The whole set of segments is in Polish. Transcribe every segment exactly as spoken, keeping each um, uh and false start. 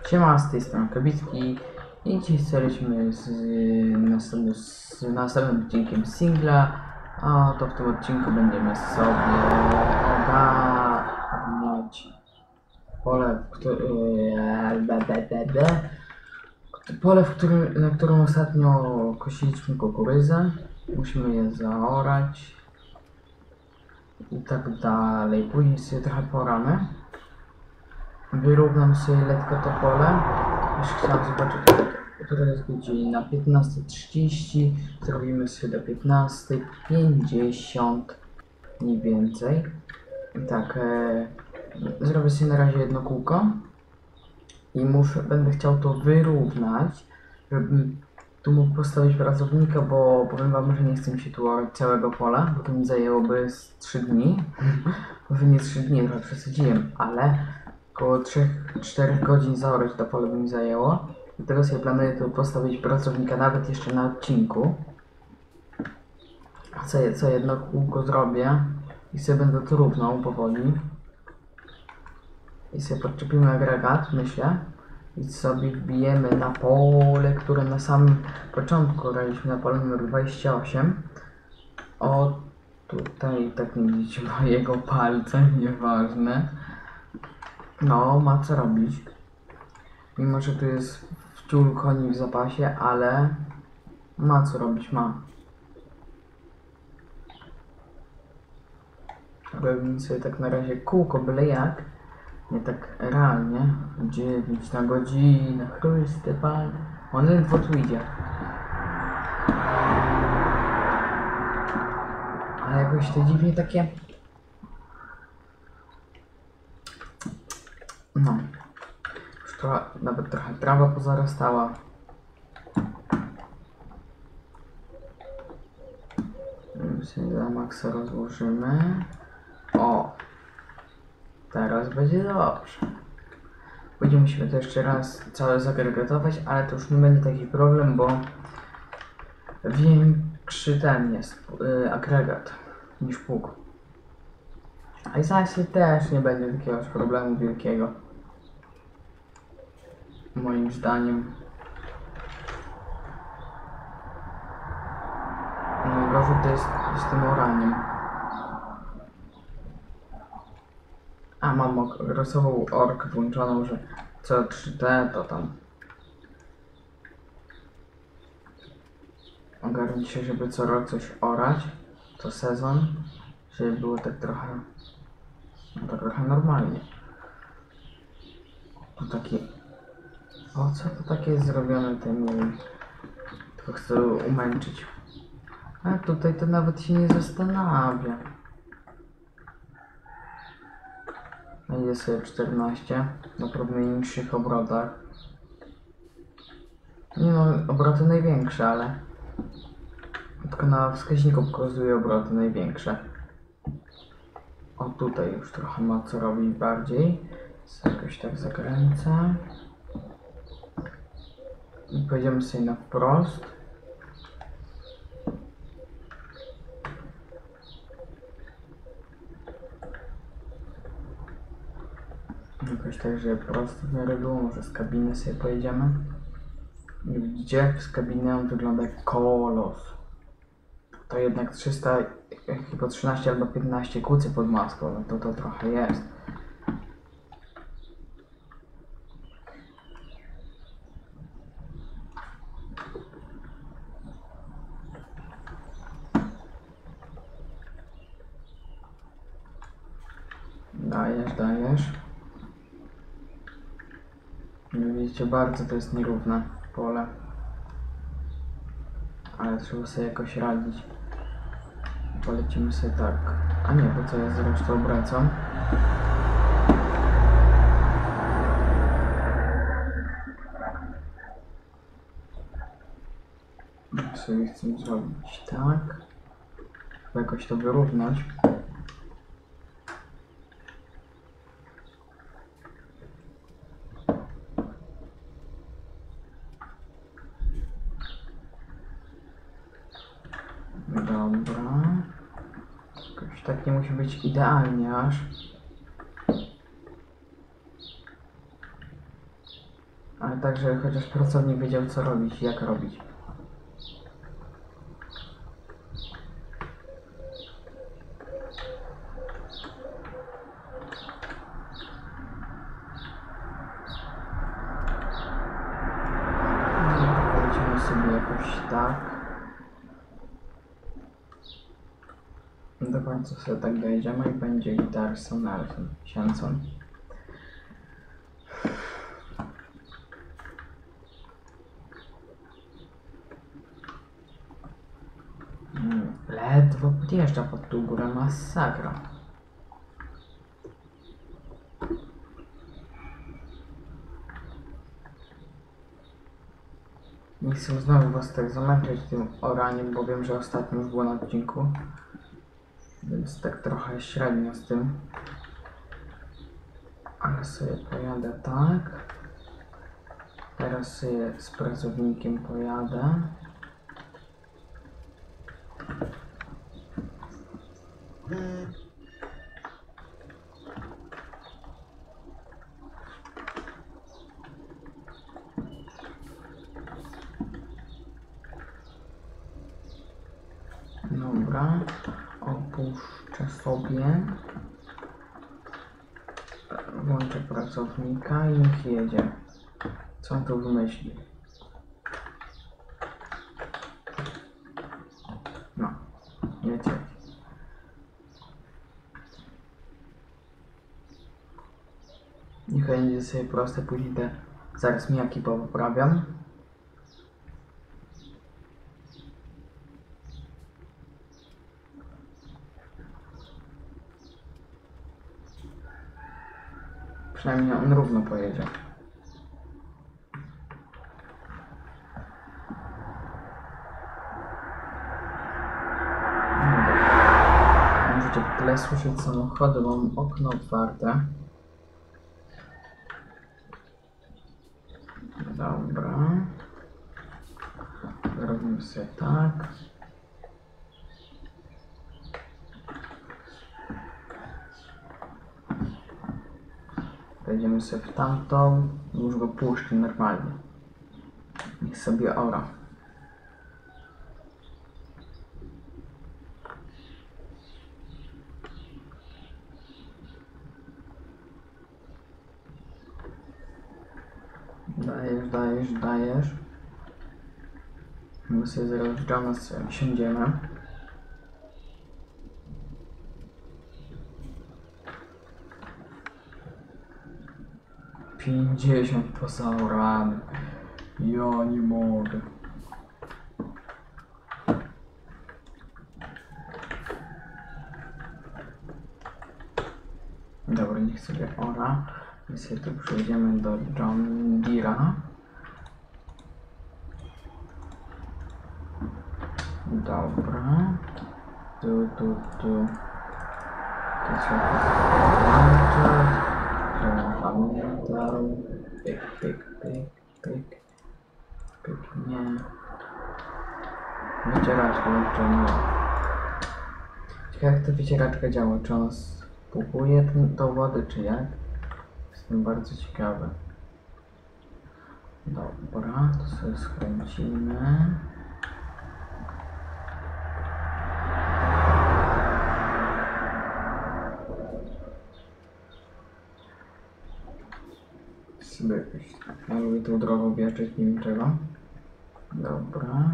Siema, z tej strony Kabicki i dzisiaj lecimy z następnym, z następnym odcinkiem singla, a to w tym odcinku będziemy sobie ogarniać pole, w którym, pole, w którym, na którym ostatnio kosiliśmy kukurydzę. Musimy je zaorać i tak dalej. Później sobie trochę poramy. Wyrównam sobie lekko to pole. Już chciałem zobaczyć, która jest godzina. piętnasta trzydzieści. Zrobimy sobie do piętnasta pięćdziesiąt mniej więcej. I tak, e, zrobię sobie na razie jedno kółko. I muszę, będę chciał to wyrównać, żebym tu mógł postawić pracownika, bo powiem wam, że nie chcę mi się tu orać całego pola, bo to mi zajęłoby z trzy dni. Może nie trzy dni, trochę przesadziłem, ale około trzy cztery godzin zaorać to pole by mi zajęło. I teraz ja planuję tu postawić pracownika nawet jeszcze na odcinku. Co, co jedno kółko zrobię i sobie będę to równał powoli. I sobie podczepimy agregat, myślę. I sobie wbijemy na pole, które na samym początku graliśmy, na pole numer dwadzieścia osiem. O, tutaj tak nie widzicie mojego palca, nieważne. No, ma co robić. Mimo, że tu jest wciół koni w zapasie, ale ma co robić, ma. Robimy sobie tak na razie kółko, byle jak. Nie tak realnie. dziewięć na godzinę. Chryste Panie. On ledwo tu idzie. Ale jakoś to dziwnie takie... No. Już trochę, nawet trochę trawa pozarastała. My sobie za maksa rozłożymy. O! Teraz będzie dobrze. Będziemy musimy to jeszcze raz całe zagregatować, ale to już nie będzie taki problem, bo większy ten jest yy, agregat niż pług. A i zaś też nie będzie jakiegoś problemu wielkiego. Moim zdaniem. No gorzej to jest z tym oraniem. A mam rosową orkę włączoną, że co trzy T to tam ogarnij się, żeby co rok coś orać, co sezon, żeby było tak trochę, no tak trochę normalnie. To takie, o co to takie jest zrobione, ten nie wiem, tylko chcę umęczyć. A tutaj to nawet się nie zastanawia. Jest sobie czternaście na pewno niższych obrotach. Nie no, obroty największe, ale tylko na wskaźniku pokazuje obroty największe. O, tutaj już trochę ma co robić bardziej. Jakoś tak zakręcę. I pojedziemy sobie na wprost. Jakoś tak, że prosto w miarę było, może z kabiny sobie pojedziemy. I widzicie, z kabiny on wygląda jak kolos. To jednak trzysta, chyba trzynaście albo piętnaście kucy pod maską, no to to trochę jest. Dajesz, dajesz. Widzicie, bardzo to jest nierówne pole. Ale trzeba sobie jakoś radzić. Polecimy sobie tak. A nie, bo co ja zresztą obracam. Sobie chcę zrobić tak. Jakoś to wyrównać. Dobra. Jakoś tak nie musi być idealnie aż. Ale także chociaż pracownik wiedział co robić i jak robić. Polecimy sobie jakoś tak. Do końca sobie tak dojedziemy i będzie Gitarson, Elfin, Sianson. Hmm, ledwo podjeżdża pod tą górę, masakra. Nie chcę znowu was tak zamęczyć tym oraniem, bo wiem, że ostatnio już było na odcinku. Więc tak trochę średnio z tym. Ale sobie pojadę tak. Teraz sobie z pracownikiem pojadę. Dobra, opuszczę sobie, włączę pracownika i niech jedzie. Co on tu wymyśli? No, wiecie. Niech będzie sobie proste, później te zaraz mijaki poprawiam. Przynajmniej on równo pojedzie. Możecie w tle słyszeć samochody, bo mam okno otwarte. Dobra. Robimy sobie tak. Wejdziemy sobie w tamtą, już go puszczę normalnie. Niech sobie ora. Dajesz, dajesz, dajesz. My sobie zaraz Johna sobie siądziemy. pięćdziesiąt pozaurany. Ja nie mogę. Dobra, niech sobie ora. My sobie tu przejdziemy do John Deere'a. Dobra. Tu, tu, tu. To się włącza. Pamiętam. Pyk, pyk, pyk, pyk. Pyk, nie. Wycieraczka jeszcze nie. Ciekawe jak ta wycieraczka działa. Czy ona spłukuje tą wodę, czy jak? Jestem bardzo ciekawy. Dobra, to sobie skręcimy. Sobie jakoś... Ja lubię tą drogą wjeżdżać, nie wiem czego. Dobra.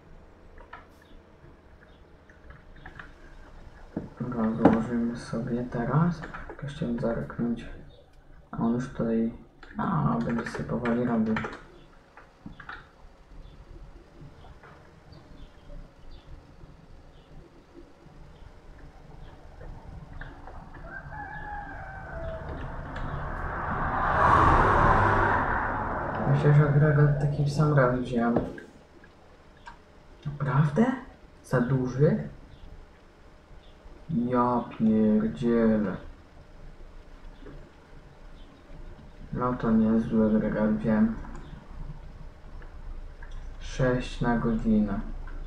Rozłożymy sobie teraz. Tylko chciałem zerknąć. A on już tutaj... A, będzie sobie powoli robił. Myślę, że agregat taki sam raz wziąłem. Naprawdę? Za duży? Ja pierdzielę. No to niezły agregat wziąłem. sześć na godzinę.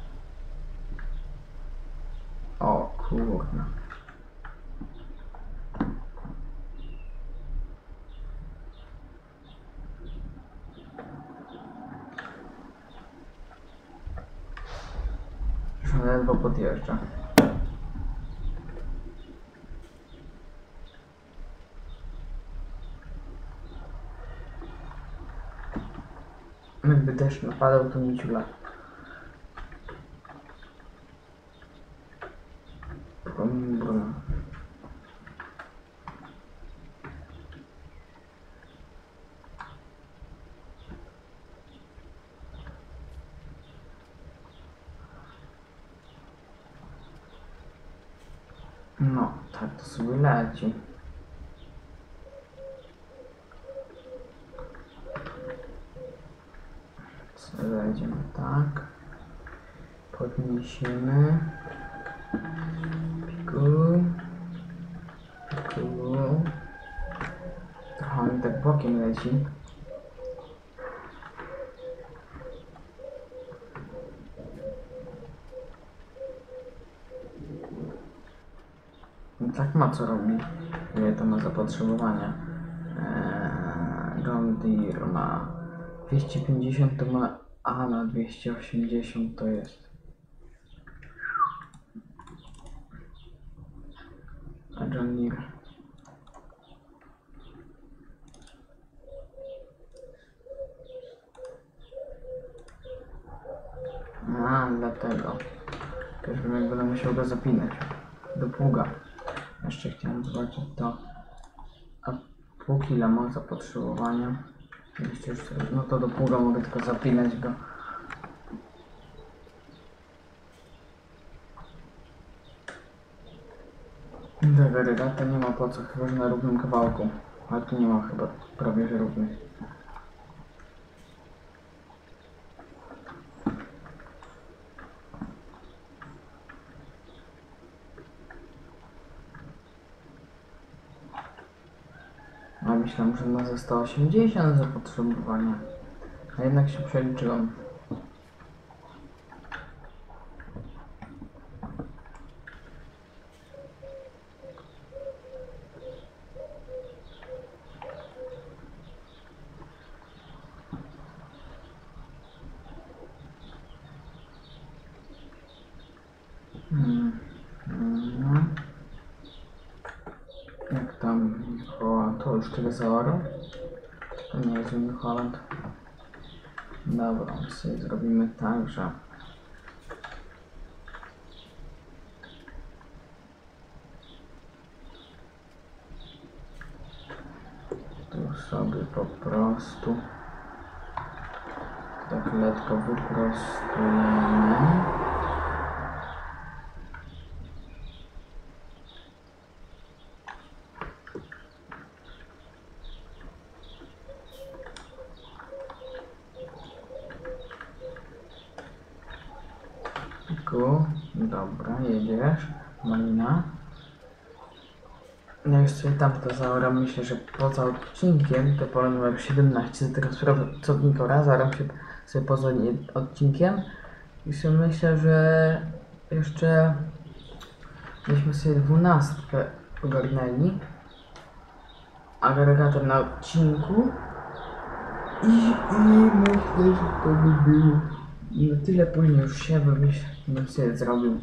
O kurna. ledwo podjeżdża. Jakby deszcz napadał, to mi ciula. No, tak to sobie leci. Zejdziemy tak. Podniesiemy. Piku. Piku. Trochę mi tak bokiem leci. No tak ma co robić. Ile to ma zapotrzebowania? Eee, John Deere ma dwieście pięćdziesiąt, to ma A na dwieście osiemdziesiąt to jest. A John Deere. A, dlatego. Też bym jak będę musiał go zapinać do pługa. Jeszcze chciałem zobaczyć to. A pług ile ma zapotrzebowania? No to do pługa mogę tylko zapinać go. Tego regata nie ma po co, chyba że na równym kawałku. Ale tu nie ma chyba prawie że równych. A myślałem, że ma ze sto osiemdziesiąt zapotrzebowania. A jednak się przeliczyłem. Hmm. Hmm. Jak tam Holland, to już tyle zaorał? To nie jest New Holland. Dobra, sobie zrobimy tak, że tu sobie po prostu tak lekko wyprostujemy. Dobra, jedziesz, Malina. Ja już sobie tamto zaoram, myślę, że poza odcinkiem, to pole numer siedemnaście, teraz sprawdzę codnikora, zaoram się sobie poza odcinkiem i sobie myślę, że jeszcze myśmy sobie dwunastkę ogarnęli, agregator na odcinku i, i myślę, że to by było na tyle. Później już się bym, bym sobie zrobił.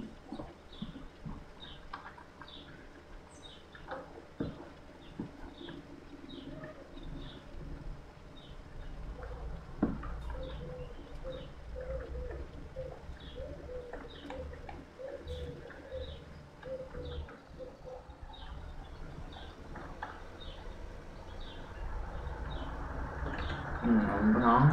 Dobra.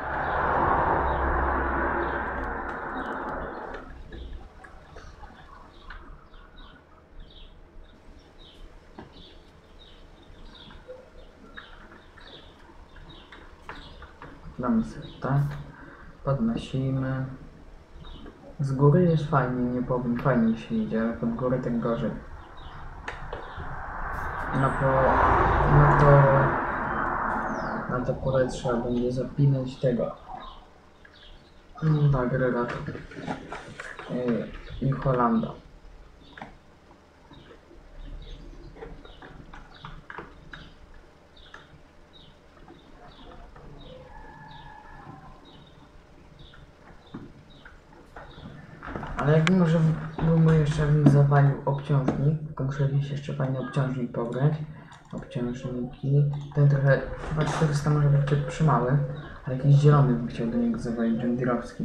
Damy sobie tak. Podnosimy. Z góry jest fajnie, nie powiem, fajnie się idzie, ale pod górę tak gorzej. No to... No to... Na to pole trzeba będzie zapinać tego. Tak, agregator. New Hollanda. Ale jak może bym mu jeszcze bym zawalił obciążnik, tylko muszę gdzieś jeszcze fajny obciążnik pobrać. Obciążniki. Ten trochę, chyba czterysta może być ciut przymały, ale jakiś zielony bym chciał do niego zawalić, John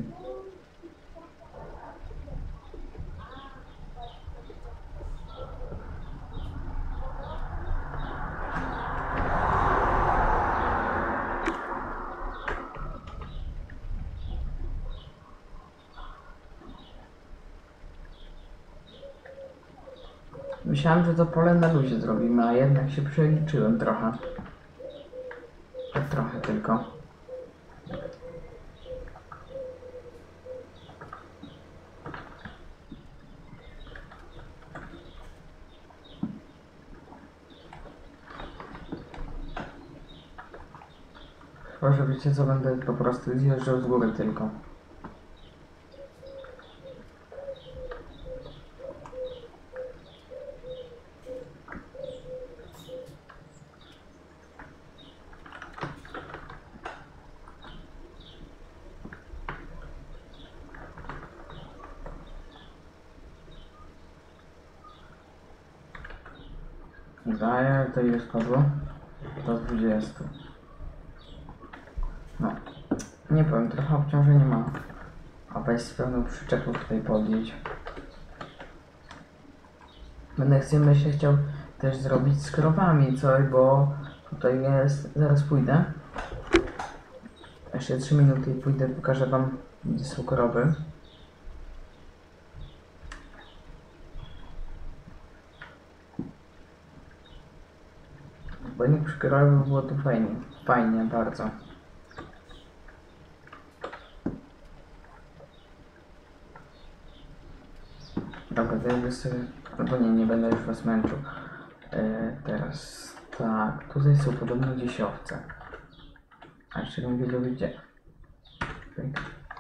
Myślałem, że to pole na luzie zrobimy, a jednak się przeliczyłem trochę. Tak trochę tylko. Chyba, że wiecie co, będę po prostu zjeżdżał z góry tylko. Daję, to ile spadło? Do dwudziestu. No, nie powiem, trochę obciążenia ma. A weź z pełną przyczepą tutaj podjedź. Będę chcę, myślę, chciał też zrobić z krowami coś, bo tutaj jest, zaraz pójdę. Jeszcze trzy minuty i pójdę, pokażę wam, gdzie są krowy. Bo nie przy krowie było to fajnie, fajnie bardzo. Dobra, zajdę sobie, albo nie, nie będę już was męczył. E, teraz tak, tutaj są podobno gdzieś owce. A jeszcze bym wiedział gdzie. Okay.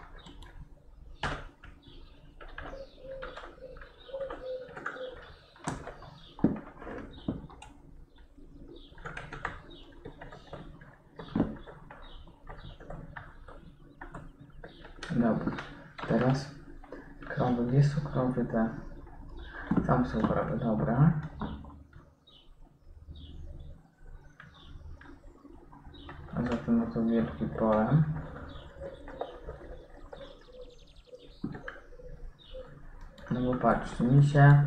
Dobra, teraz krowy, gdzie są krowy te? Tam są krowy, dobra. A zatem no to wielki pole. No bo patrzcie, mi się...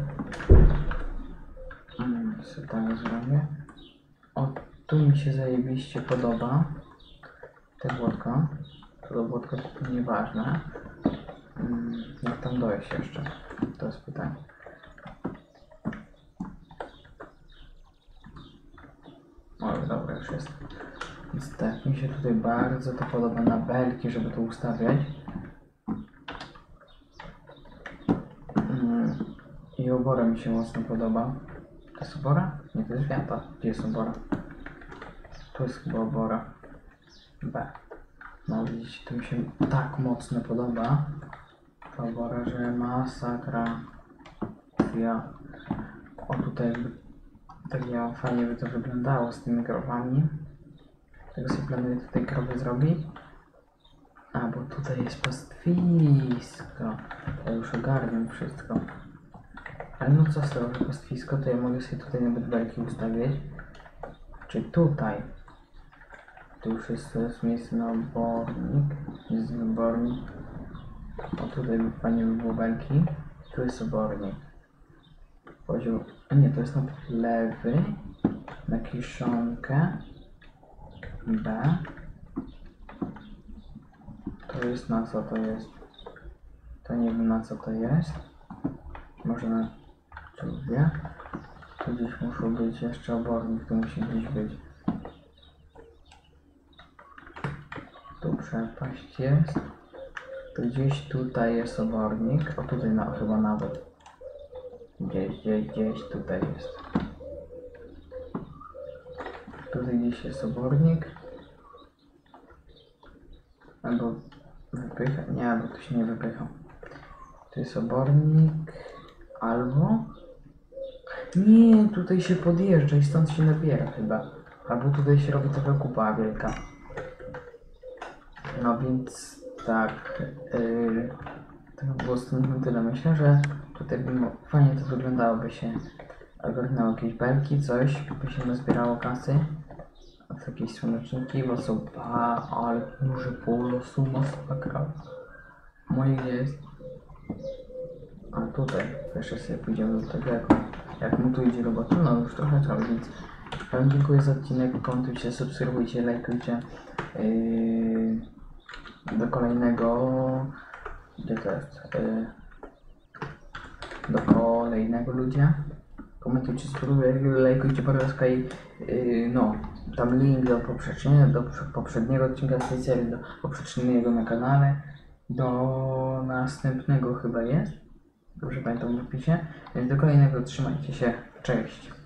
Hmm, co tak zrobię? O, tu mi się zajebiście podoba. Te błotko. To do błotka to nieważne. Hmm, jak tam dojść jeszcze? To jest pytanie. O, dobra, już jest. Więc tak, mi się tutaj bardzo to podoba na belki, żeby to ustawiać. Hmm. I obora mi się mocno podoba. To jest obora? Nie, to jest wiata. Gdzie jest obora? Tu jest chyba obora. B. No widzicie, to mi się tak mocno podoba. Ta obora, że masakra. Ja. O, tutaj jakby tak ja fajnie by to wyglądało z tymi krowami. Tego sobie planuję tutaj krowy zrobić. A, bo tutaj jest pastwisko. Ja już ogarniam wszystko. Ale no co z tego, że pastwisko, to ja mogę sobie tutaj nawet belki ustawiać. Czy tutaj. Tu już jest, to jest miejsce na obornik. Jest wybornik. O, tutaj by fajnie by było belki. Tu jest obornik. Poziom... A nie, to jest na lewy. Na kiszonkę. B. To jest na co to jest? To nie wiem na co to jest. Może na czubie. Tu gdzieś muszą być jeszcze obornik, tu musi gdzieś być. Tu przepaść jest. To gdzieś tutaj jest obornik. O, tutaj na, chyba nawet. Gdzieś, gdzieś, gdzieś tutaj jest. Tutaj gdzieś jest obornik. Albo wypycha. Nie, albo tu się nie wypycha. Tu jest obornik. Albo... Nie, tutaj się podjeżdża i stąd się nabiera chyba. Albo tutaj się robi taka kupa wielka. No więc tak. Yy, to by było z tym na tyle. Myślę, że tutaj by mo- fajnie to wyglądałoby się. Ogarnęło jakieś belki, coś, by się nazbierało kasy. A to jakieś słoneczniki, bo są pa, ale duże polo, są masakra. Moje gdzie jest? A tutaj, jeszcze sobie pójdziemy do tego, jak, jak mu tu idzie robota. No już trochę trzeba, więc Wam dziękuję za odcinek, komentujcie, subskrybujcie, lajkujcie. Yy, do kolejnego, gdzie to jest? Yy, do kolejnego ludzie. Komentujcie, subskrybujcie, lajkujcie podrozka i yy, no, tam link do poprzedniego, do poprzedniego odcinka z tej serii, do poprzedniego na kanale, do następnego chyba jest. Dobrze pamiętam w opisie. Więc do kolejnego, trzymajcie się. Cześć.